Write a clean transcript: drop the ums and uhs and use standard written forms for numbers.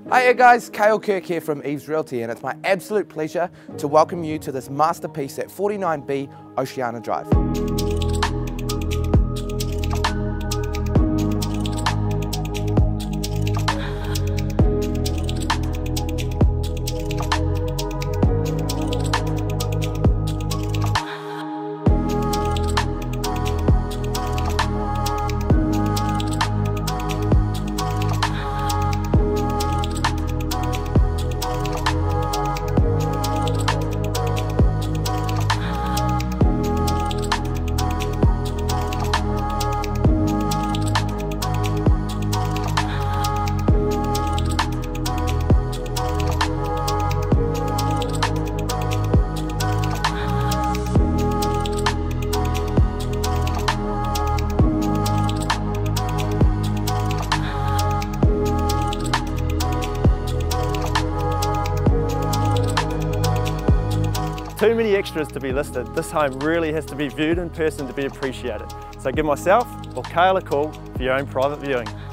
Hi guys, Kale Kirk here from Eve's Realty, and it's my absolute pleasure to welcome you to this masterpiece at 49B Oceana Drive. Too many extras to be listed. This home really has to be viewed in person to be appreciated. So give myself or Kale a call for your own private viewing.